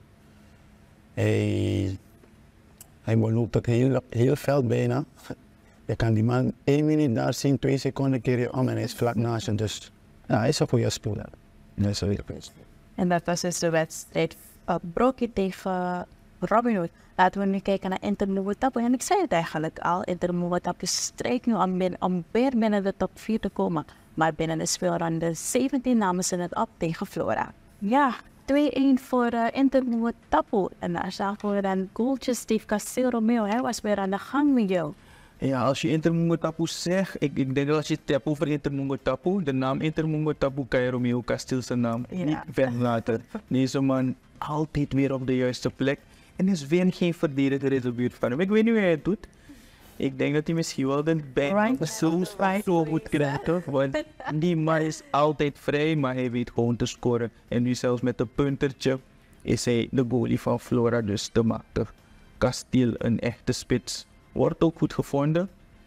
S3: Hij, hij beloopt het heel, heel veld bijna. Je kan die man één minuut daar zien, twee seconden keer je om en hij is vlak naast je. Dus ja, hij is een goede speler. Hij is een hele goede speler.
S1: En dat was dus de wedstrijd uh, Brokkie tegen Robin Hood. Laten we nu kijken naar Inter Novo-Tapu. En ik zei het eigenlijk al, Inter Novo-Tapu strijkt nu om, bin, om weer binnen de top vier te komen. Maar binnen de speelronde zeventien namen ze het op tegen Flora. Ja, twee-een voor uh, Inter Novo-Tapu. En daar zagen we dan goaltjes. Steve Castillo Romeo, hij was weer aan de gang met jou.
S2: Ja, als je Inter Novo-Tapu zegt, ik, ik denk dat als je het hebt over Inter Novo-Tapu, de naam Inter Novo-Tapu kan je Romeo Castillo zijn naam ja. niet weglaten. Deze man altijd weer op de juiste plek. En er is weer geen verdediger in de buurt van hem. Ik weet niet hoe hij het doet. Ik denk dat hij misschien wel de bijna zo zo moet krijgen. Want die man is altijd vrij, maar hij weet gewoon te scoren. En nu zelfs met een puntertje is hij de goalie van Flora, dus te machtig. Castillo, een echte spits. Wordt ook goed gevonden.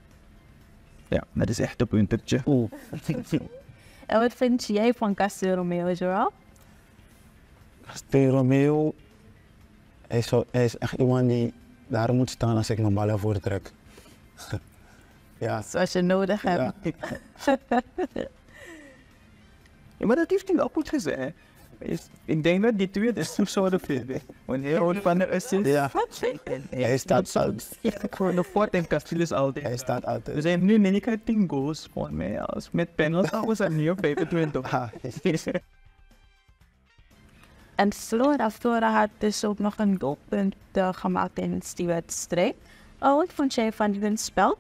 S2: Ja, dat is echt een puntertje.
S1: Oeh. En wat vind jij van Castillo Romeo, Joel?
S3: Castillo Romeo, hij is, zo, hij is echt iemand die daar moet staan als ik mijn ballen voortrek. Ja.
S1: Zoals je nodig hebt.
S3: Ja.
S2: Ja, maar dat heeft hij wel goed gezegd. Ik denk dat die twee is zo de vinden. Want hij houdt van de assist.
S3: Ja. Hij staat altijd.
S2: Voor de fort en Castillo is altijd.
S3: Hij staat altijd.
S2: Dus hij heeft nu negentien goals voor mij. Als met penalty was hij nu op vijfentwintig.
S1: En Flora, Flora had dus ook nog een doelpunt uh, gemaakt in die wedstrijd. Oh, wat vond jij van hun spel?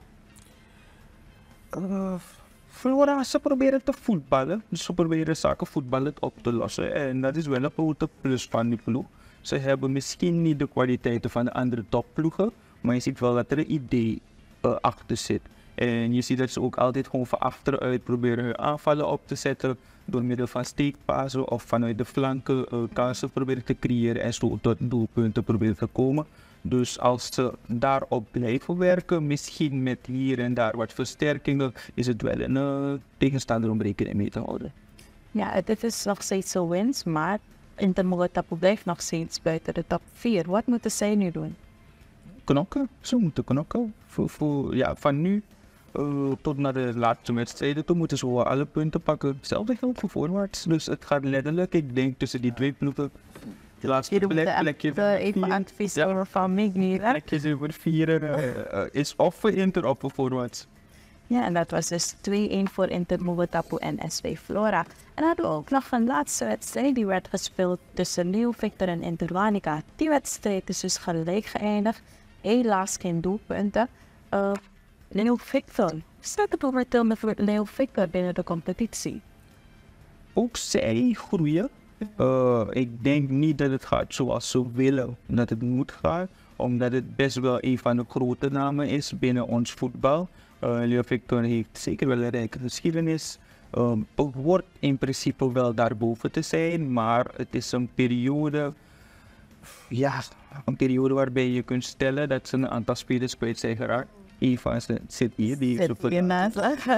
S2: Uh, Flora, ze proberen te voetballen. Dus ze proberen zaken voetballen op te lossen. En dat is wel een grote plus van die ploeg. Ze hebben misschien niet de kwaliteiten van de andere topploegen. Maar je ziet wel dat er een idee uh, achter zit. En je ziet dat ze ook altijd gewoon van achteruit proberen hun aanvallen op te zetten. Door middel van steekpasen of vanuit de flanken uh, kansen proberen te creëren en zo tot doelpunten proberen te komen. Dus als ze daarop blijven werken, misschien met hier en daar wat versterkingen, is het wel een uh, tegenstander om rekening mee te houden.
S1: Ja, dit is nog steeds zo winst, maar Inter Mugatapu blijft nog steeds buiten de top vier. Wat moeten zij nu doen?
S2: Knokken, ze moeten knokken. Voor, voor, ja, van nu uh, tot naar de laatste wedstrijden toe moeten ze wel alle punten pakken. Hetzelfde geldt voor voorwaarts. Dus het gaat letterlijk, ik denk tussen die twee ploegen. De laatste
S1: Je
S2: plek,
S1: moet
S2: plekje
S1: echt uh, even advies
S2: Ja.
S1: horen van Migni.
S2: plekje nummer vier uh, uh, is of voor Inter of voor voorwaarts.
S1: Ja, en dat was dus twee-een voor Inter Mugatapu en S V Flora. En dan hadden we ook nog een laatste wedstrijd die werd gespeeld tussen Neo Victor en Interwanica. Die wedstrijd is dus gelijk geëindigd. Helaas geen doelpunten. Uh, Neo Victor, hoe staat het momenteel met Neo Victor binnen de competitie?
S2: Ook zij groeien. Uh, ik denk niet dat het gaat zoals ze willen dat het moet gaan. Omdat het best wel een van de grote namen is binnen ons voetbal. Uh, Neo Victor heeft zeker wel een rijke geschiedenis. Um, hoort in principe wel daarboven te zijn. Maar het is een periode... Ja, een periode waarbij je kunt stellen dat ze een aantal spelers kwijt zijn geraakt. Een van ze zit hier. Die heeft
S1: Zit hier naast.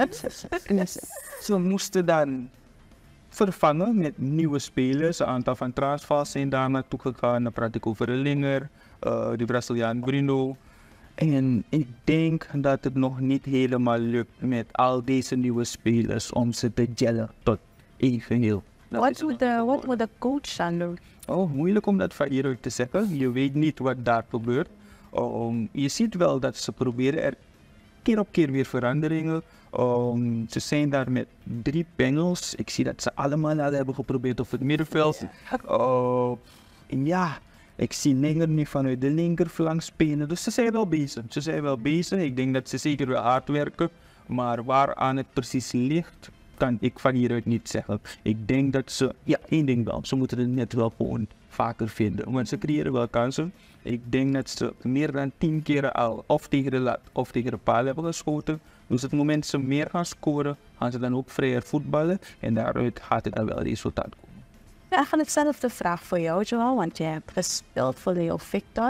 S2: Ze moesten dan vervangen met nieuwe spelers. Een aantal van Transvaal zijn daar naartoe gegaan. Dan praat ik over Linger, uh, de Braziliaan Bruno. En ik denk dat het nog niet helemaal lukt met al deze nieuwe spelers om ze te gellen tot één geheel. Dat
S1: Wat
S2: is
S1: moet de, wat moet de coach dan doen?
S2: Oh, moeilijk om dat van hieruit te zeggen. Je weet niet wat daar gebeurt. Um, je ziet wel dat ze proberen er keer op keer weer veranderingen. Um, ze zijn daar met drie panels. Ik zie dat ze allemaal al hebben geprobeerd op het middenveld. Uh, ja, ik zie Linger nu vanuit de linkerflank spelen. Dus ze zijn wel bezig. Ze zijn wel bezig. Ik denk dat ze zeker wel hard werken. Maar waaraan het precies ligt, kan ik van hieruit niet zeggen. Ik denk dat ze, ja, één ding wel, ze moeten het net wel gewoon vaker vinden. Want ze creëren wel kansen. Ik denk dat ze meer dan tien keer al of tegen de lat of tegen de paal hebben geschoten. Dus op het moment dat ze meer gaan scoren, gaan ze dan ook vrijer voetballen. En daaruit gaat het dan wel resultaat komen.
S1: Ja, eigenlijk hetzelfde vraag voor jou, Joel, want jij hebt gespeeld voor Neo Victor.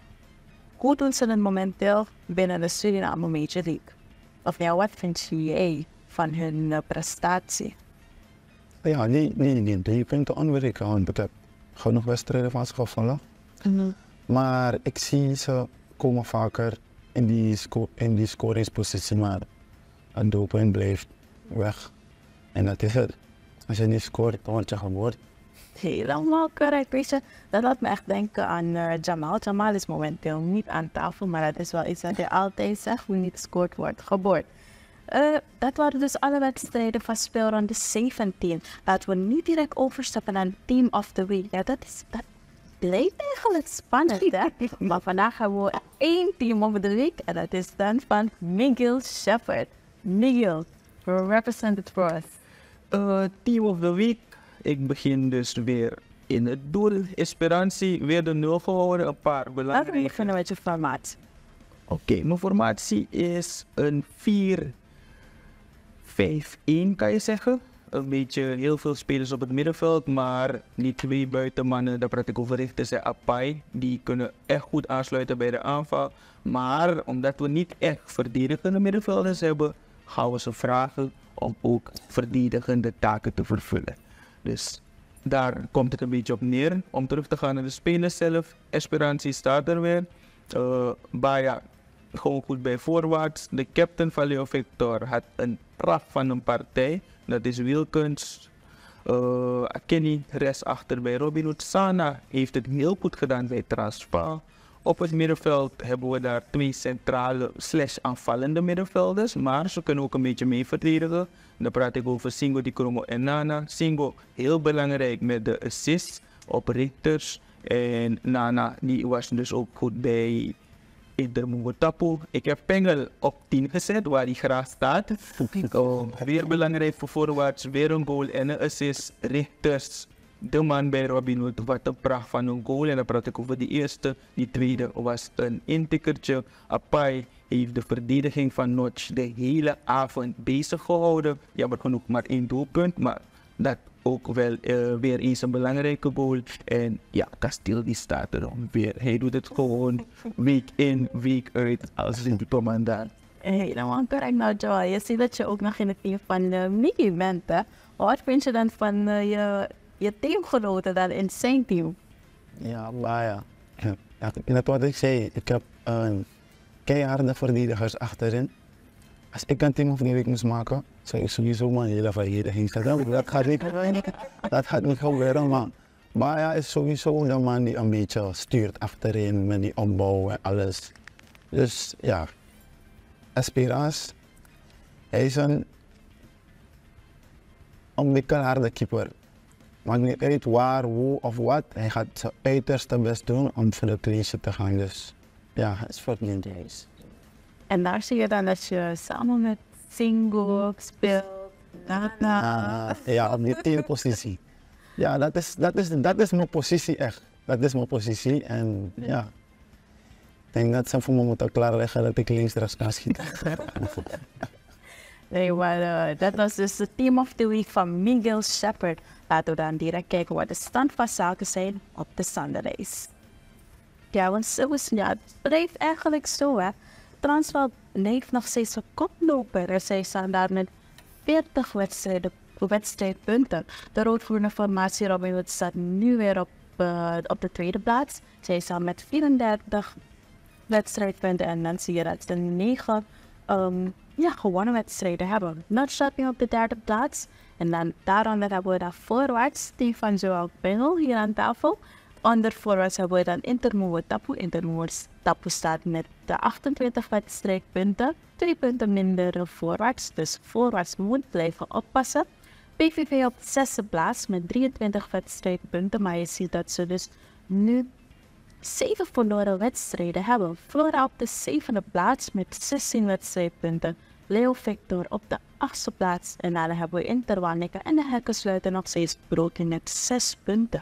S1: Hoe doen ze het momenteel binnen de Suriname Major League? Of ja, wat vind jij van hun uh, prestatie?
S3: Ja, die, die, die drie punten ontbreken, want ik heb genoeg wedstrijden van ze gevallen.
S1: Mm-hmm.
S3: Maar ik zie ze komen vaker in die, sco in die scoringspositie, maar het doelpunt blijft weg. En dat is het. Als je niet scoort, dan word je geboord.
S1: Helemaal correct, weet je. Dat laat me echt denken aan uh, Jamal. Jamal is momenteel niet aan tafel, maar dat is wel iets dat hij altijd zegt. Hoe niet gescoord wordt, geboord. Uh, dat waren dus alle wedstrijden van speelronde zeventien. Laten we nu direct overstappen naar Team of the Week. Ja, dat, is, dat blijft eigenlijk spannend, hè? Maar vandaag hebben we één Team of the Week en dat is dan van Miguel Shepherd. Miguel, represent it for us.
S2: Uh, team of the Week. Ik begin dus weer in het doel. Esperantie, weer de nul gehouden. Een paar
S1: Laten we
S2: belangrijke...
S1: beginnen met je formatie.
S2: Oké, okay, mijn formatie is een vier vijf een kan je zeggen. Een beetje heel veel spelers op het middenveld, maar die twee buitenmannen, daar praat ik over Richters en Apai, die kunnen echt goed aansluiten bij de aanval. Maar omdat we niet echt verdedigende middenvelders hebben, gaan we ze vragen om ook verdedigende taken te vervullen. Dus daar komt het een beetje op neer. Om terug te gaan naar de spelers zelf. Esperantie staat er weer. Uh, Baya gewoon goed bij voorwaarts. De captain van Neo Victor had een pracht van een partij. Dat is Wilkens. Uh, Kenny rest achter bij Robin Hood. Sana heeft het heel goed gedaan bij Transvaal. Op het middenveld hebben we daar twee centrale slash aanvallende middenvelders. Maar ze kunnen ook een beetje mee verdedigen. Dan praat ik over Singo, Di Kromo en Nana. Singo heel belangrijk met de assists op Richters. En Nana die was dus ook goed bij Inter Mugatapu. Ik heb Pengel op tien gezet, waar hij graag staat. Oh, weer belangrijk voor voorwaarts, weer een goal en een assist. Richters, de man bij Robin Hood, wat een pracht van een goal. En dan praat ik over die eerste. Die tweede was een intikkertje. Apai heeft de verdediging van Notch de hele avond bezig gehouden. Jammer genoeg maar één doelpunt, maar dat ook wel uh, weer eens een belangrijke goal. En ja, Kasteel die staat er weer. Hij doet het gewoon week in, week uit als een commandant.
S1: Helemaal correct nou, Joel. Je ziet dat je ook nog in het team van uh, Mickey bent, hè? Wat vind je dan van uh, je je teamgenoten dan in zijn team?
S3: Ja, maar ja. ja. Net wat ik zei, ik heb een keiharde verdedigers achterin. Als ik een team of die week moest maken, zou ik sowieso mijn hele verdediging zetten. Dat gaat niet, dat gaat niet gebeuren, maar Baya is sowieso de man die een beetje stuurt achterin met die opbouw en alles. Dus ja, Esperance, hij is een onwikkelharde keeper. Maakt niet uit waar, hoe of wat, hij gaat zijn uiterste best doen om voor de clean te gaan. Dus ja, het is verdiend deze.
S1: En daar zie je dan dat je samen met Singo speelt, Nana.
S3: Ah, ja, op die tiende positie. Ja, dat is, dat, is, dat is mijn positie echt. Dat is mijn positie en ja. Ik denk dat ze voor me moeten klaarleggen dat ik links-rechts kan schieten.
S1: Nee, maar uh, dat was dus de Team of the Week van Miguel Shepherd. Laten we dan direct kijken wat de stand van zaken zijn op de Sundays. Ja, want zo is, ja, het blijft eigenlijk zo, hè. Transvaal blijft nog steeds een koploper. Er zijn staan daar met veertig wedstrijden, wedstrijdpunten. De roodgroene formatie Robin Hood staat nu weer op, uh, op de tweede plaats. Zij staan met vierendertig wedstrijdpunten en dan zie je dat ze negen um, ja, gewonnen wedstrijden hebben. Not staat nu op de derde plaats. En dan daaronder hebben we dan voorwaarts team van Joao Pengel hier aan tafel. Onder voorwaarts hebben we dan Intermoe Tapu. Intermoe Tapu staat met de achtentwintig wedstrijdpunten. Twee punten minder voorwaarts. Dus voorwaarts moet blijven oppassen. P V V op de zesde plaats met drieëntwintig wedstrijdpunten. Maar je ziet dat ze dus nu zeven verloren wedstrijden hebben. Flora op de zevende plaats met zestien wedstrijdpunten. Leo Victor op de achtste plaats. En dan hebben we Interwaneke en de Hekkensluiter nog steeds broken met zes punten.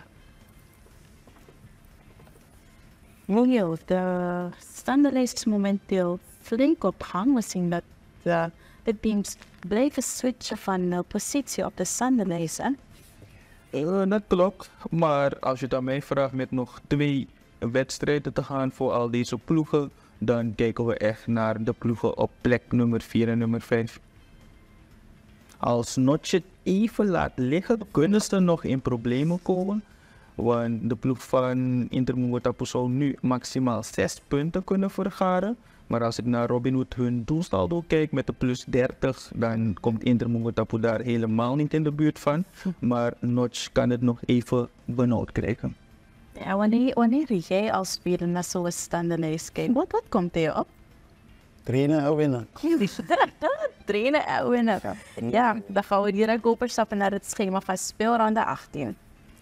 S1: Mojo, de standaardlijst is momenteel flink op gang. We zien dat de, de teams blijven switchen van uh, positie op de standaardlijst.
S2: Uh, dat klopt, maar als je het aan mij vraagt met nog twee wedstrijden te gaan voor al deze ploegen, dan kijken we echt naar de ploegen op plek nummer vier en nummer vijf. Als Notch het even laat liggen, kunnen ze nog in problemen komen. Want de ploeg van Intermoe Tapu zou nu maximaal zes punten kunnen vergaren. Maar als ik naar Robin Hood hun doelsaldo kijk met de plus dertig, dan komt Intermoe Tapu daar helemaal niet in de buurt van. Maar Notch kan het nog even benauwd krijgen.
S1: Ja, wanneer, wanneer jij als speler naar zo'n standaardlijst kijkt, wat, wat komt er op?
S3: Trainen en winnen.
S1: Trainen en winnen. Ja. ja, dan gaan we direct overstappen naar het schema van speelronde achttien.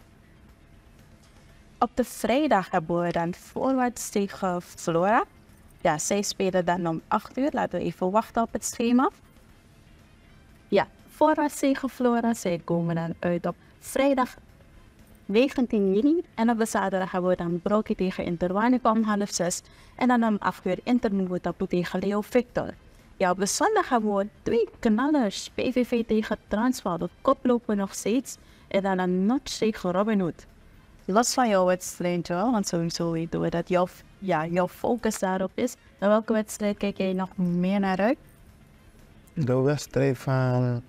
S1: Op de vrijdag hebben we dan voorwaarts tegen Flora. Ja, zij spelen dan om acht uur. Laten we even wachten op het schema. Ja, voorwaarts tegen Flora. Zij komen dan uit op vrijdag negentien juni. En op de zaterdag hebben we dan Brokie tegen Interwaneke om half zes. En dan om acht uur Intermoe Tapu tegen Leo Victor. Ja, op de zondag hebben we twee knallers. P V V tegen Transvaal. De kop lopen nog steeds. En dan een Notch tegen Robin Hood. Los van jouw wedstrijd, want sowieso weten we dat jouw, ja, jouw focus daarop is. Naar welke wedstrijd kijk jij nog meer naar uit?
S3: De wedstrijd van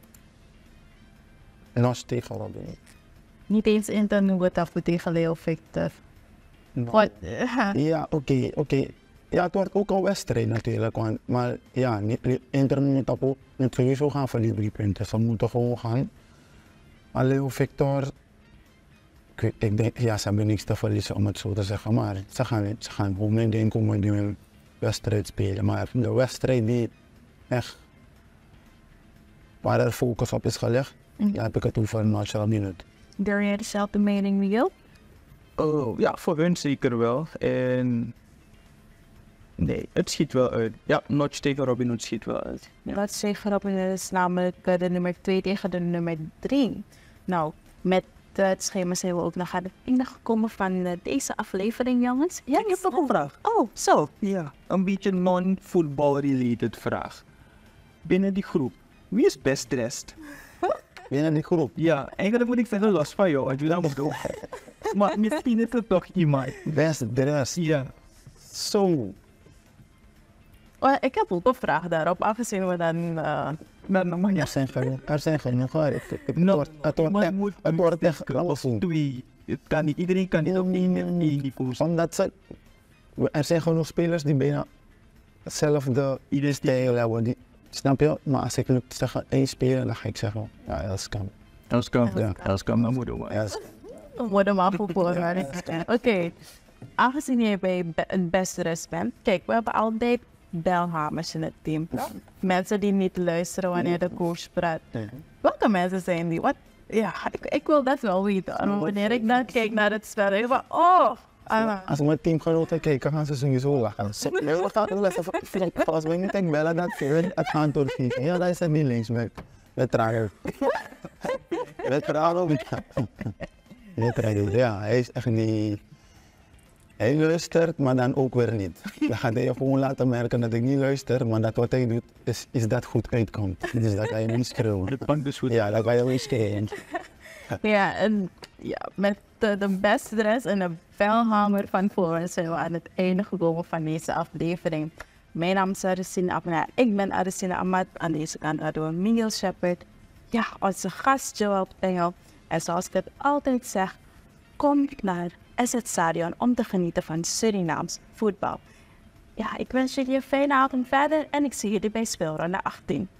S3: Notch tegen Robin Hood.
S1: Niet eens Intermoe Tapu tegen Leo Victor.
S3: No. Ja, oké, okay, oké. Okay. Ja, het wordt ook een wedstrijd natuurlijk, want, maar ja, Intermoe Tapu moet sowieso gaan voor die drie punten. Ze moeten gewoon gaan. Maar Leo Victor, ik, ik denk, ja, ze hebben niks te verliezen om het zo te zeggen, maar ze gaan, ze gaan gewoon mijn ding komen die een wedstrijd spelen. Maar de wedstrijd die echt, waar er focus op is gelegd, mm-hmm. Daar heb ik het over Notch Robin Hood.
S1: Deel jij dezelfde mening, Miguel?
S2: Oh, ja, voor hun zeker wel. En nee, het schiet wel uit. Ja, Notch tegen Robin Hood schiet wel uit. Ja.
S1: Notch tegen Robin Hood is namelijk de nummer twee tegen de nummer drie. Nou, met het schema zijn we ook nog aan het einde gekomen van uh, deze aflevering, jongens.
S2: Ja, je hebt nog een vraag. Oh, zo. Ja, een beetje non-football-related vraag. Binnen die groep, wie is best dressed?
S3: Binnen die groep?
S2: Ja, eigenlijk moet ik zeggen los van jou, als je dat moet doen. Maar misschien is het toch iemand.
S3: Best dressed?
S2: Ja.
S3: Zo.
S1: Oh, ik heb ook een vraag daarop, aangezien we dan... Uh,
S2: Nou,
S3: Er zijn genoeg, er zijn genoeg hoor. Het, het, het
S2: Nou,
S3: wordt, het wordt
S2: maar
S3: echt,
S2: moet-
S3: het wordt echt
S2: Of
S3: grappig.
S2: twee. Het kan niet, iedereen kan niet op één één niveau zijn.
S3: Omdat ze, er zijn genoeg spelers die bijna hetzelfde
S2: Iedereen
S3: stijl hebben. Die, snap je? Maar als ik nu zeg één speler, dan ga ik zeggen, ja, dat is kan.
S2: Els kan,
S3: Ja.
S2: Els kan, dan moeten we.
S3: Ja, dat is-
S1: We worden maar voor voorwaarden. Oké, aangezien jij bij be- een beste rest bent, kijk, we hebben altijd belhamers in het team. Mensen die niet luisteren wanneer de coach praat. Welke mensen zijn die? Wat? Ja, ik, ik wil dat wel weten. En wanneer ik dan kijk naar het spel, denk ik van, oh, ah,
S3: Als mijn teamgenoten kijken, gaan ze sowieso lachen. Ze- Nee, we gaan het lessen. Volgens mij moet ik bellen dat ze het gaan doorgeven. Ja, dat is het niet links met, met trager. Met trager ook. Met trager, ja, hij is echt niet... Hij luistert, maar dan ook weer niet. Dan gaat hij je gewoon laten merken dat ik niet luister, maar dat wat hij doet, is, is dat goed uitkomt. Dus dat kan je niet schreeuwen.
S2: Dat pakt dus goed.
S3: Ja, dat kan je niet schreeuwen.
S1: ja, en ja, met de, de beste rest en de belhamer van voren zijn we aan het einde gekomen van deze aflevering. Mijn naam is Arisina Abna. Ik ben Arisina Ahmad. Aan deze kant hadden we Miguel Shepard. Ja, onze gast Joel Engel. En zoals ik het altijd zeg, kom naar S het Stadion om te genieten van Surinaams voetbal. Ja, ik wens jullie een fijne avond verder en ik zie jullie bij speelronde achttien.